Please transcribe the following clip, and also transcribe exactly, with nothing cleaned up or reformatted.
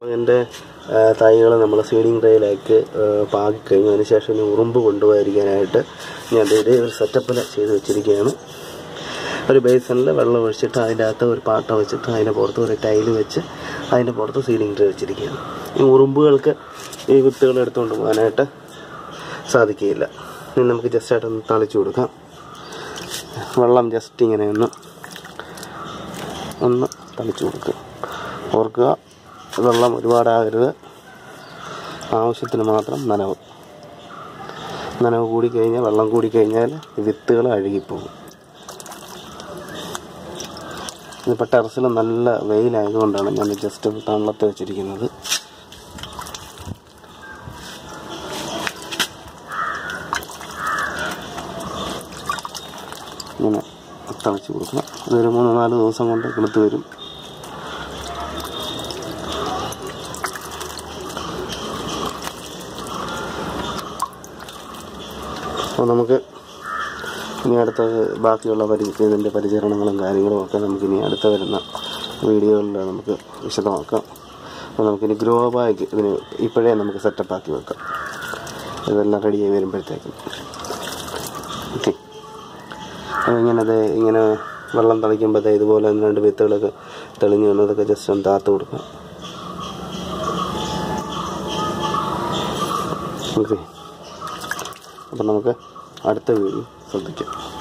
എൻ്റെ തൈകൾ നമ്മൾ സീഡിങ് ട്രേയിലേക്ക് പാകി കഴിഞ്ഞതിന് ശേഷം ഇനി ഉറുമ്പ് കൊണ്ടുപോയിരിക്കാനായിട്ട് ഞാൻ ഇതേ ഒരു സെറ്റപ്പിൽ ചെയ്ത് വെച്ചിരിക്കുകയാണ്. ഒരു ബേസണിൽ വെള്ളം ഒഴിച്ചിട്ട് അതിൻ്റെ അകത്ത് ഒരു പാട്ട വെച്ചിട്ട് അതിൻ്റെ പുറത്ത് ഒരു ടൈല് വെച്ച് അതിൻ്റെ പുറത്ത് സീഡിങ് ട്രേ വെച്ചിരിക്കുകയാണ്. ഈ ഉറുമ്പുകൾക്ക് ഈ വിത്തുകൾ എടുത്തുകൊണ്ട് പോകാനായിട്ട് സാധിക്കുകയില്ല. ഇനി നമുക്ക് ജസ്റ്റ് ആയിട്ടൊന്ന് തളിച്ചു കൊടുക്കാം. വെള്ളം ജസ്റ്റ് ഇങ്ങനെ ഒന്ന് ഒന്ന് തളിച്ചു കൊടുക്കുക. ഓർക്കുക, വെള്ളം ഒരുപാടാകരുത്, ആവശ്യത്തിന് മാത്രം നനവ്. നനവ് കൂടിക്കഴിഞ്ഞാൽ വെള്ളം കൂടിക്കഴിഞ്ഞാൽ വിത്തുകൾ അഴുകിപ്പോകും. ഇതിപ്പോൾ ടെറസിൽ നല്ല വെയിലായതുകൊണ്ടാണ് ഞാൻ ജസ്റ്റ് തണലത്ത് വെച്ചിരിക്കുന്നത്. ഇങ്ങനെ തളിച്ച് കൊടുക്കണം. അതൊരു മൂന്ന് നാല് ദിവസം കൊണ്ട് കിളുത്ത് വരും. അപ്പോൾ നമുക്ക് ഇനി അടുത്ത ബാക്കിയുള്ള പരി ഇതിൻ്റെ പരിചരണങ്ങളും കാര്യങ്ങളും ഒക്കെ നമുക്കിനി അടുത്ത വരുന്ന വീഡിയോകളിൽ നമുക്ക് വിശദമാക്കാം. അപ്പോൾ നമുക്കിനി ഗ്രോ ബാഗ് ഇതിന് ഇപ്പോഴേ നമുക്ക് സെറ്റപ്പാക്കി വെക്കാം. ഇതെല്ലാം റെഡിയായി വരുമ്പോഴത്തേക്കും. ഓക്കെ, അപ്പോൾ ഇങ്ങനെ അത് ഇങ്ങനെ വെള്ളം തളിക്കുമ്പോഴത്തേ ഇതുപോലെ ഒന്ന് രണ്ട് വിത്തുകളൊക്കെ തെളിഞ്ഞ് വന്നതൊക്കെ ജസ്റ്റ് ഒന്ന് താത്ത് കൊടുക്കാം. ഓക്കെ, അപ്പം നമുക്ക് അടുത്ത വീഡിയോ ശ്രദ്ധിക്കാം.